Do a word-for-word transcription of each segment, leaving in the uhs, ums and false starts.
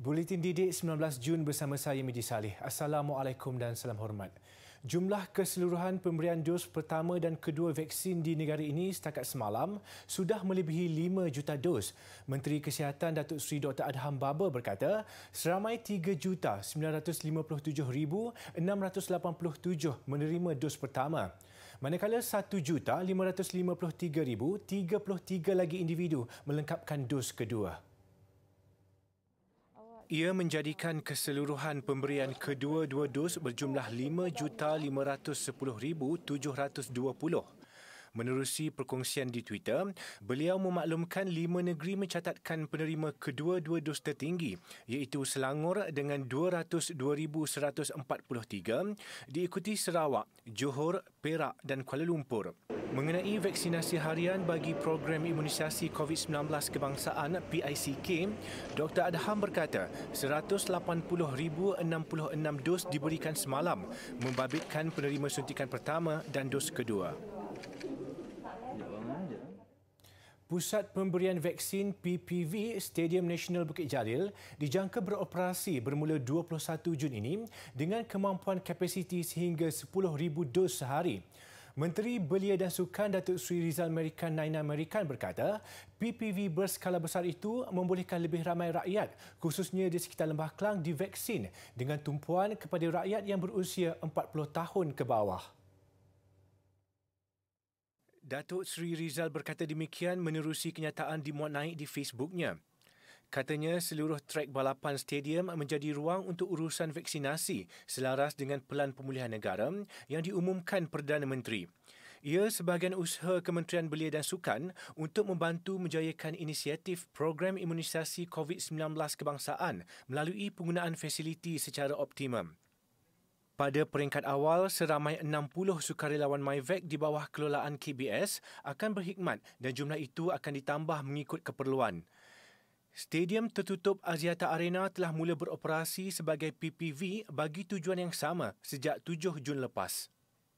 Buletin Didik sembilan belas Jun bersama saya Midi Saleh. Assalamualaikum dan salam hormat. Jumlah keseluruhan pemberian dos pertama dan kedua vaksin di negara ini setakat semalam sudah melebihi lima juta dos. Menteri Kesihatan Datuk Seri Doktor Adham Baba berkata, seramai tiga juta sembilan ratus lima puluh tujuh ribu enam ratus lapan puluh tujuh menerima dos pertama. Manakala satu juta lima ratus lima puluh tiga ribu tiga puluh tiga lagi individu melengkapkan dos kedua. Ia menjadikan keseluruhan pemberian kedua-dua dos berjumlah lima juta lima ratus sepuluh ribu tujuh ratus dua puluh. Menerusi perkongsian di Twitter, beliau memaklumkan lima negeri mencatatkan penerima kedua-dua dos tertinggi, iaitu Selangor dengan dua ratus dua ribu seratus empat puluh tiga, diikuti Sarawak, Johor, Perak dan Kuala Lumpur. Mengenai vaksinasi harian bagi program imunisasi COVID sembilan belas kebangsaan P I C K, Doktor Adham berkata seratus lapan puluh ribu enam puluh enam dos diberikan semalam, membabitkan penerima suntikan pertama dan dos kedua. Pusat Pemberian Vaksin P P V Stadium Nasional Bukit Jalil dijangka beroperasi bermula dua puluh satu Jun ini dengan kemampuan kapasiti sehingga sepuluh ribu dos sehari. Menteri Belia dan Sukan Datuk Seri Rizal Merican Naina Merican berkata, P P V berskala besar itu membolehkan lebih ramai rakyat, khususnya di sekitar Lembah Klang, divaksin dengan tumpuan kepada rakyat yang berusia empat puluh tahun ke bawah. Datuk Seri Rizal berkata demikian menerusi kenyataan dimuat naik di Facebooknya. Katanya seluruh trek balapan stadium menjadi ruang untuk urusan vaksinasi selaras dengan Pelan Pemulihan Negara yang diumumkan Perdana Menteri. Ia sebahagian usaha Kementerian Belia dan Sukan untuk membantu menjayakan inisiatif program imunisasi COVID sembilan belas kebangsaan melalui penggunaan fasiliti secara optimum. Pada peringkat awal, seramai enam puluh sukarelawan MyVac di bawah kelolaan K B S akan berkhidmat dan jumlah itu akan ditambah mengikut keperluan. Stadium tertutup Axiata Arena telah mula beroperasi sebagai P P V bagi tujuan yang sama sejak tujuh Jun lepas.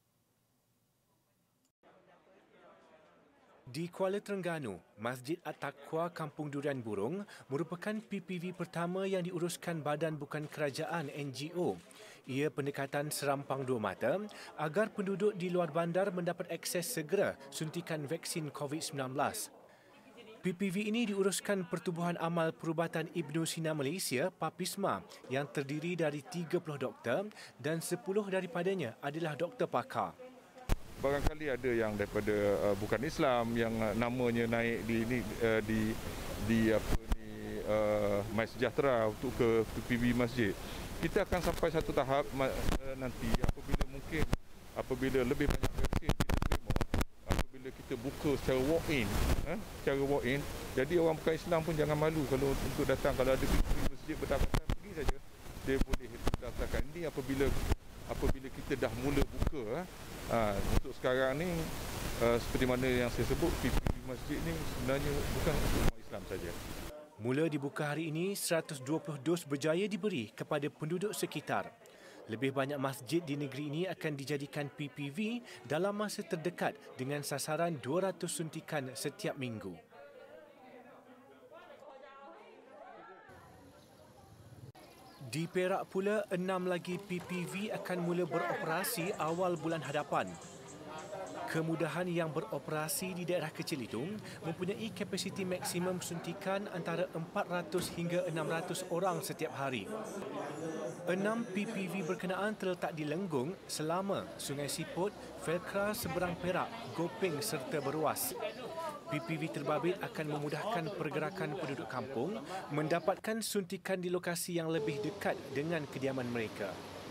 Di Kuala Terengganu, Masjid At-Taqwa Kampung Durian Burung merupakan P P V pertama yang diuruskan Badan Bukan Kerajaan N G O. Ia pendekatan serampang dua mata agar penduduk di luar bandar mendapat akses segera suntikan vaksin COVID sembilan belas. P P V ini diuruskan Pertubuhan Amal Perubatan Ibnu Sina Malaysia, PAPISMA, yang terdiri dari tiga puluh doktor dan sepuluh daripadanya adalah doktor pakar. Barangkali ada yang daripada uh, bukan Islam yang uh, namanya naik di di uh, di, di apa ni uh, My Sejahtera untuk ke P P V masjid. Kita akan sampai satu tahap uh, nanti apabila mungkin apabila lebih banyak vaksin kita terima, apabila kita buka secara walk-in, eh, secara walk-in, jadi orang bukan Islam pun jangan malu kalau untuk datang, kalau ada P P V masjid berdaftar pergi saja, dia boleh daftarkan. Ini apabila apabila kita dah mula buka. Ha, untuk sekarang ni uh, seperti mana yang saya sebut, P P V masjid ni sebenarnya bukan untuk umat Islam saja. Mula dibuka hari ini, seratus dua puluh dos berjaya diberi kepada penduduk sekitar. Lebih banyak masjid di negeri ini akan dijadikan P P V dalam masa terdekat dengan sasaran dua ratus suntikan setiap minggu. Di Perak pula, enam lagi P P V akan mula beroperasi awal bulan hadapan. Kemudahan yang beroperasi di daerah kecil itu mempunyai kapasiti maksimum suntikan antara empat ratus hingga enam ratus orang setiap hari. Enam P P V berkenaan terletak di Lenggong, Selama, Sungai Siput, Felkra, Seberang Perak, Gopeng serta Beruas. P P V terbabit akan memudahkan pergerakan penduduk kampung mendapatkan suntikan di lokasi yang lebih dekat dengan kediaman mereka.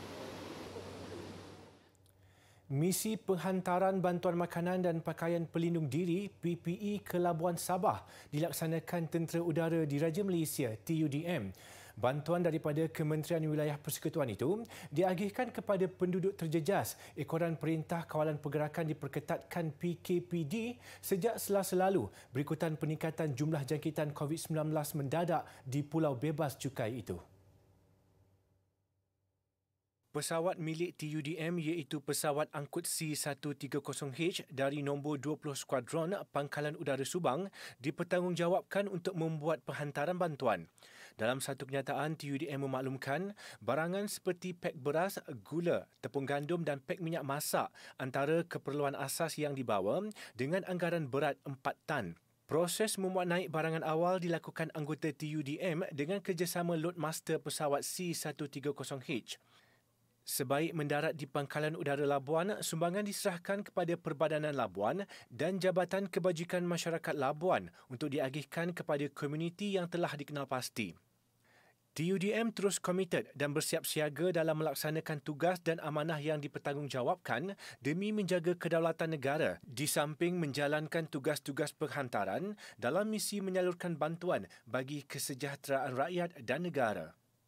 Misi Penghantaran Bantuan Makanan dan Pakaian Pelindung Diri P P E ke Labuan Sabah dilaksanakan Tentera Udara Diraja Malaysia T U D M. Bantuan daripada Kementerian Wilayah Persekutuan itu diagihkan kepada penduduk terjejas. Ekoran Perintah Kawalan Pergerakan diperketatkan P K P D sejak Selasa lalu berikutan peningkatan jumlah jangkitan COVID sembilan belas mendadak di Pulau Bebas Cukai itu. Pesawat milik T U D M iaitu pesawat angkut C seratus tiga puluh H dari nombor dua puluh Skuadron Pangkalan Udara Subang dipertanggungjawabkan untuk membuat penghantaran bantuan. Dalam satu kenyataan, T U D M memaklumkan barangan seperti pek beras, gula, tepung gandum dan pek minyak masak antara keperluan asas yang dibawa dengan anggaran berat empat tan. Proses memuat naik barangan awal dilakukan anggota T U D M dengan kerjasama loadmaster pesawat C seratus tiga puluh H. Sebaik mendarat di Pangkalan Udara Labuan, sumbangan diserahkan kepada Perbadanan Labuan dan Jabatan Kebajikan Masyarakat Labuan untuk diagihkan kepada komuniti yang telah dikenal pasti. T U D M terus komited dan bersiap siaga dalam melaksanakan tugas dan amanah yang dipertanggungjawabkan demi menjaga kedaulatan negara di samping menjalankan tugas-tugas penghantaran dalam misi menyalurkan bantuan bagi kesejahteraan rakyat dan negara.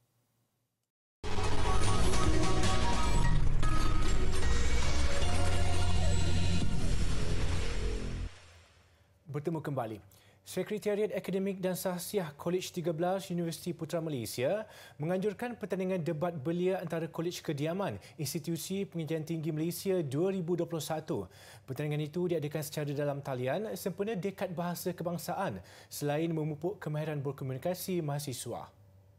Bertemu kembali. Sekretariat Akademik dan Sahsiah Kolej tiga belas Universiti Putra Malaysia menganjurkan pertandingan debat belia antara Kolej Kediaman Institusi Pengajian Tinggi Malaysia dua ribu dua puluh satu. Pertandingan itu diadakan secara dalam talian sempena Dekad Bahasa Kebangsaan selain memupuk kemahiran berkomunikasi mahasiswa.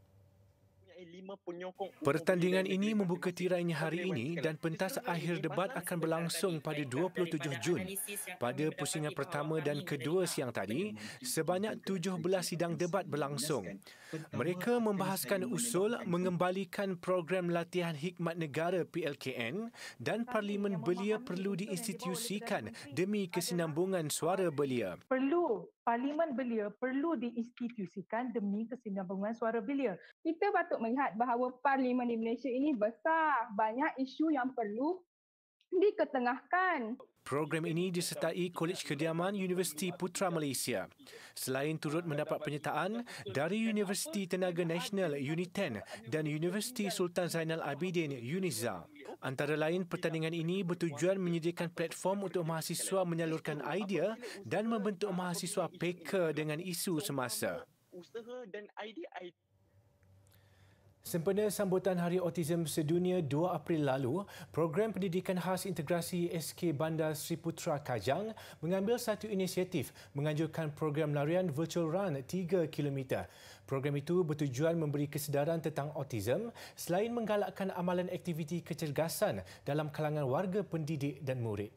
Pertandingan ini membuka tirainya hari ini dan pentas akhir debat akan berlangsung pada dua puluh tujuh Jun. Pada pusingan pertama dan kedua siang tadi, sebanyak tujuh belas sidang debat berlangsung. Mereka membahaskan usul mengembalikan program latihan khidmat negara P L K N dan Parlimen Belia perlu diinstitusikan demi kesinambungan suara belia. Perlu Parlimen Belia perlu diinstitusikan demi kesinambungan suara belia. Kita patut melihat bahawa Parlimen di Malaysia ini besar, banyak isu yang perlu diketengahkan. Program ini disertai Kolej Kediaman Universiti Putra Malaysia. Selain turut mendapat penyertaan dari Universiti Tenaga Nasional UNITEN dan Universiti Sultan Zainal Abidin UNIZA. Antara lain, pertandingan ini bertujuan menyediakan platform untuk mahasiswa menyalurkan idea dan membentuk mahasiswa peka dengan isu semasa. Usaha dan idea-idea. Sempena sambutan Hari Autism Sedunia dua April lalu, Program Pendidikan Khas Integrasi S K Bandar Sri Putra Kajang mengambil satu inisiatif menganjurkan program larian Virtual Run tiga kilometer. Program itu bertujuan memberi kesedaran tentang autism selain menggalakkan amalan aktiviti kecergasan dalam kalangan warga pendidik dan murid.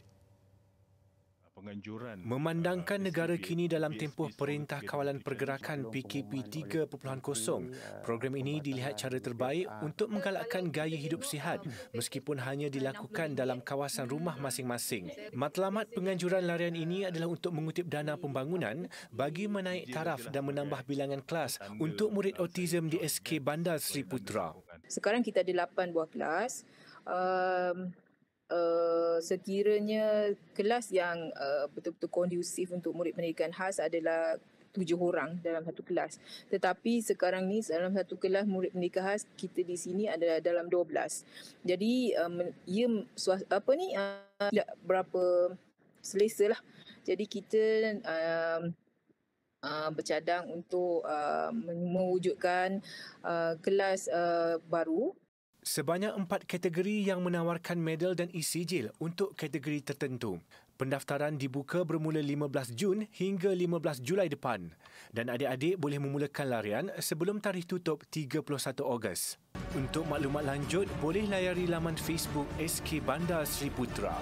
Memandangkan negara kini dalam tempoh Perintah Kawalan Pergerakan P K P tiga titik kosong, program ini dilihat cara terbaik untuk menggalakkan gaya hidup sihat meskipun hanya dilakukan dalam kawasan rumah masing-masing. Matlamat penganjuran larian ini adalah untuk mengutip dana pembangunan bagi menaik taraf dan menambah bilangan kelas untuk murid autism di S K Bandar Sri Putra. Sekarang kita ada lapan buah kelas. Um, Uh, sekiranya kelas yang uh, betul-betul kondusif untuk murid pendidikan khas adalah tujuh orang dalam satu kelas. Tetapi sekarang ni dalam satu kelas murid pendidikan khas kita di sini ada dalam dua belas. Jadi um, ia suas, apa ni uh, tidak berapa selesa lah. Jadi kita um, uh, bercadang untuk uh, mewujudkan uh, kelas uh, baru. Sebanyak empat kategori yang menawarkan medal dan e-sijil untuk kategori tertentu. Pendaftaran dibuka bermula lima belas Jun hingga lima belas Julai depan dan adik-adik boleh memulakan larian sebelum tarikh tutup tiga puluh satu Ogos. Untuk maklumat lanjut, boleh layari laman Facebook S K Bandar Sri Putra.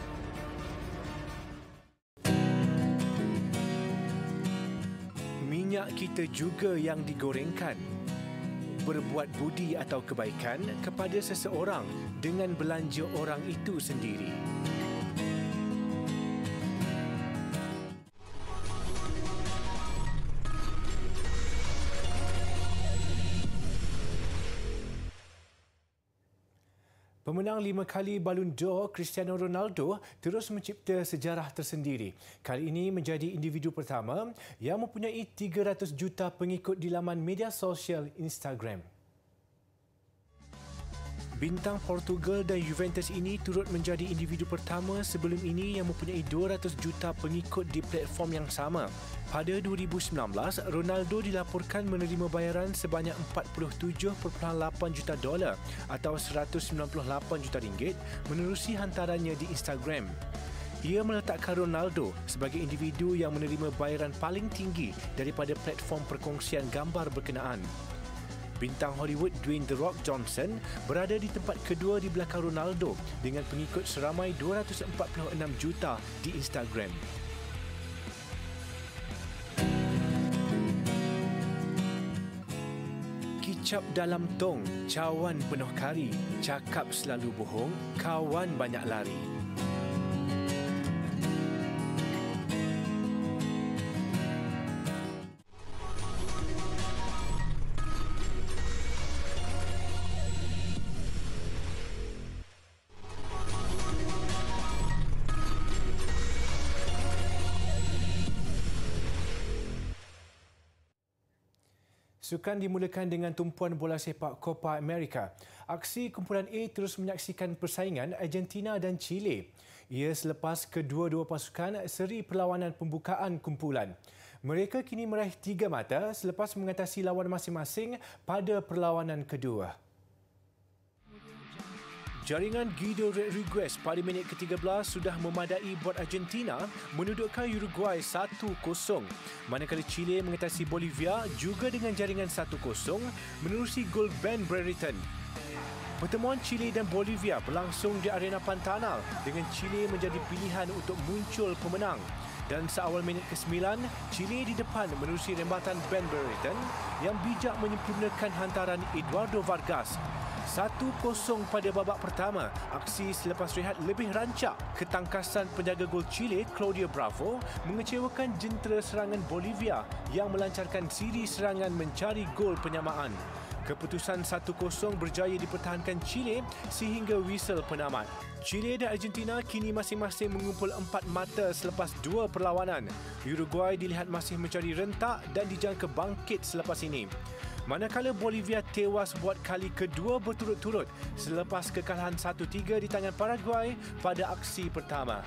Minyak kita juga yang digorengkan. Berbuat budi atau kebaikan kepada seseorang dengan belanja orang itu sendiri. Pemenang lima kali Ballon d'Or, Cristiano Ronaldo terus mencipta sejarah tersendiri. Kali ini menjadi individu pertama yang mempunyai tiga ratus juta pengikut di laman media sosial Instagram. Bintang Portugal dan Juventus ini turut menjadi individu pertama sebelum ini yang mempunyai dua ratus juta pengikut di platform yang sama. Pada dua ribu sembilan belas, Ronaldo dilaporkan menerima bayaran sebanyak empat puluh tujuh perpuluhan lapan juta dolar atau seratus sembilan puluh lapan juta ringgit menerusi hantarannya di Instagram. Ia meletakkan Ronaldo sebagai individu yang menerima bayaran paling tinggi daripada platform perkongsian gambar berkenaan. Bintang Hollywood Dwayne The Rock Johnson berada di tempat kedua di belakang Ronaldo dengan pengikut seramai dua ratus empat puluh enam juta di Instagram. Kicap dalam tong, cawan penuh kari, cakap selalu bohong, kawan banyak lari. Sukan dimulakan dengan tumpuan bola sepak Copa America. Aksi kumpulan A terus menyaksikan persaingan Argentina dan Chile. Ia selepas kedua-dua pasukan seri perlawanan pembukaan kumpulan. Mereka kini meraih tiga mata selepas mengatasi lawan masing-masing pada perlawanan kedua. Jaringan Guido Rodriguez pada minit ke tiga belas sudah memadai buat Argentina menudukkan Uruguay satu kosong. Manakala Chile mengatasi Bolivia juga dengan jaringan satu kosong menerusi gol Ben Brereton. Pertemuan Chile dan Bolivia berlangsung di Arena Pantanal dengan Chile menjadi pilihan untuk muncul pemenang. Dan seawal minit ke sembilan, Chile di depan menerusi rembatan Ben Brereton yang bijak menyempurnakan hantaran Eduardo Vargas. satu kosong pada babak pertama. Aksi selepas rehat lebih rancak. Ketangkasan penjaga gol Chile, Claudio Bravo, mengecewakan jentera serangan Bolivia yang melancarkan siri serangan mencari gol penyamaan. Keputusan satu kosong berjaya dipertahankan Chile sehingga whistle penamat. Chile dan Argentina kini masing-masing mengumpul empat mata selepas dua perlawanan. Uruguay dilihat masih mencari rentak dan dijangka bangkit selepas ini. Manakala Bolivia tewas buat kali kedua berturut-turut selepas kekalahan satu tiga di tangan Paraguay pada aksi pertama.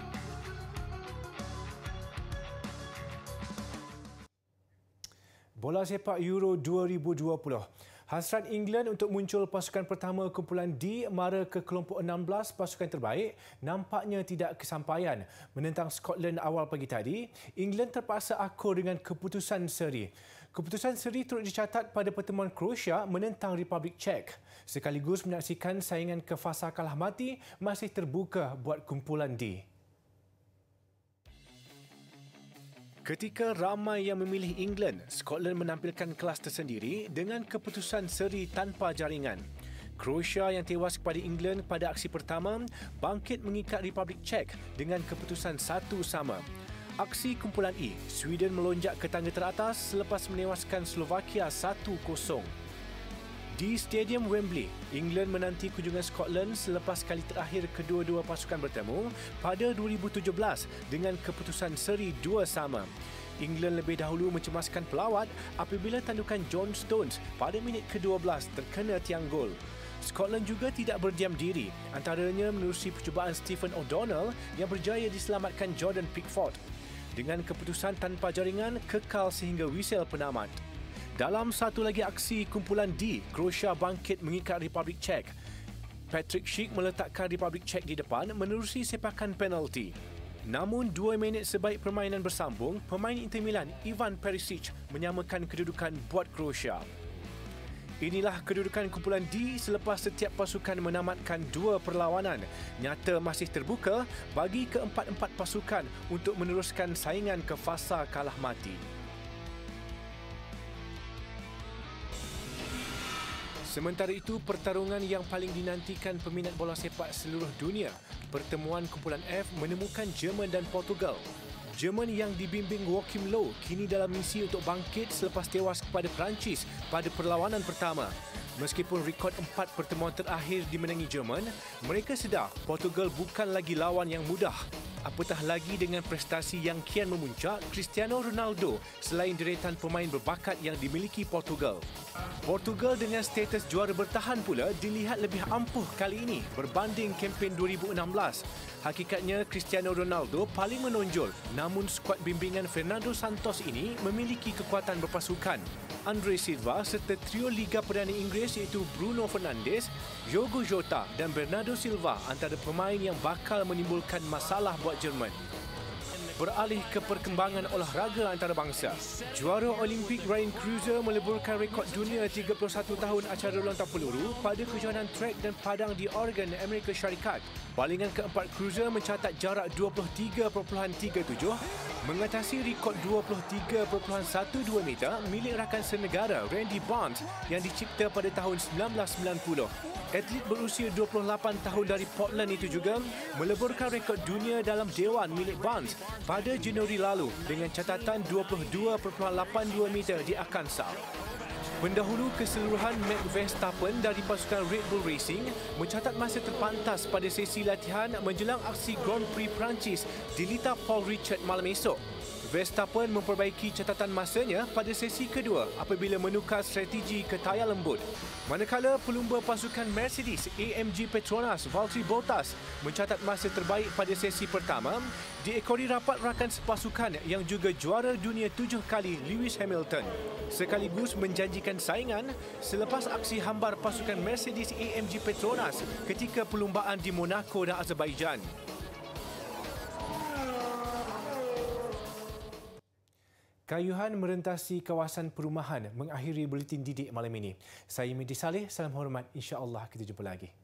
Bola sepak Euro dua ribu dua puluh. Hasrat England untuk muncul pasukan pertama kumpulan D mara ke kelompok enam belas pasukan terbaik nampaknya tidak kesampaian. Menentang Scotland awal pagi tadi, England terpaksa akur dengan keputusan seri. Keputusan seri turut dicatat pada pertemuan Croatia menentang Republik Czech. Sekaligus menyaksikan saingan ke fasa kalah mati masih terbuka buat kumpulan D. Ketika ramai yang memilih England, Scotland menampilkan kelas tersendiri dengan keputusan seri tanpa jaringan. Croatia yang tewas kepada England pada aksi pertama bangkit mengikat Republik Czech dengan keputusan satu sama. Aksi kumpulan E, Sweden melonjak ke tangga teratas selepas menewaskan Slovakia satu kosong. Di Stadium Wembley, England menanti kunjungan Scotland selepas kali terakhir kedua-dua pasukan bertemu pada dua ribu tujuh belas dengan keputusan seri dua sama. England lebih dahulu mencemaskan pelawat apabila tandukan John Stones pada minit ke dua belas terkena tiang gol. Scotland juga tidak berdiam diri, antaranya menerusi percubaan Stephen O'Donnell yang berjaya diselamatkan Jordan Pickford. Dengan keputusan tanpa jaringan kekal sehingga whistle penamat. Dalam satu lagi aksi kumpulan D, Croatia bangkit mengikat Republik Czech. Patrick Schick meletakkan Republik Czech di depan menerusi sepakan penalti. Namun dua minit sebaik permainan bersambung, pemain Inter Milan Ivan Perisic menyamakan kedudukan buat Croatia. Inilah kedudukan kumpulan D selepas setiap pasukan menamatkan dua perlawanan. Nyata masih terbuka bagi keempat-empat pasukan untuk meneruskan saingan ke fasa kalah mati. Sementara itu, pertarungan yang paling dinantikan peminat bola sepak seluruh dunia, pertemuan kumpulan F menemukan Jerman dan Portugal. Jerman yang dibimbing Joachim Low kini dalam misi untuk bangkit selepas tewas kepada Perancis pada perlawanan pertama. Meskipun rekod empat pertemuan terakhir dimenangi Jerman, mereka sedar Portugal bukan lagi lawan yang mudah. Apatah lagi dengan prestasi yang kian memuncak Cristiano Ronaldo selain deretan pemain berbakat yang dimiliki Portugal. Portugal dengan status juara bertahan pula dilihat lebih ampuh kali ini berbanding kempen dua ribu enam belas. Hakikatnya Cristiano Ronaldo paling menonjol, namun skuad bimbingan Fernando Santos ini memiliki kekuatan berpasukan. Andre Silva serta trio Liga Perdana Inggeris iaitu Bruno Fernandes, Diogo Jota dan Bernardo Silva antara pemain yang bakal menimbulkan masalah buat Jerman. Beralih ke perkembangan olahraga antarabangsa. Juara Olimpik Ryan Cruiser meleburkan rekod dunia tiga puluh satu tahun acara lontar peluru pada kejohanan trek dan padang di Oregon, Amerika Syarikat. Balingan keempat Cruiser mencatat jarak dua puluh tiga perpuluhan tiga tujuh mengatasi rekod dua puluh tiga perpuluhan satu dua meter milik rakan senegara Randy Barnes yang dicipta pada tahun sembilan belas sembilan puluh. Atlet berusia dua puluh lapan tahun dari Portland itu juga meleburkan rekod dunia dalam dewan milik Barnes pada Januari lalu dengan catatan dua puluh dua perpuluhan lapan dua meter di Arkansas. Pendahulu keseluruhan Max Verstappen dari pasukan Red Bull Racing mencatat masa terpantas pada sesi latihan menjelang aksi Grand Prix Perancis di litar Paul Ricard malam esok. Verstappen memperbaiki catatan masanya pada sesi kedua apabila menukar strategi ke tayar lembut. Manakala pelumba pasukan Mercedes A M G Petronas Valtteri Bottas mencatat masa terbaik pada sesi pertama diekori rapat rakan sepasukan yang juga juara dunia tujuh kali Lewis Hamilton. Sekaligus menjanjikan saingan selepas aksi hambar pasukan Mercedes A M G Petronas ketika perlumbaan di Monaco dan Azerbaijan. Kayuhan merentasi kawasan perumahan mengakhiri buletin didik malam ini. Saya Mehdi Saleh, salam hormat. InsyaAllah kita jumpa lagi.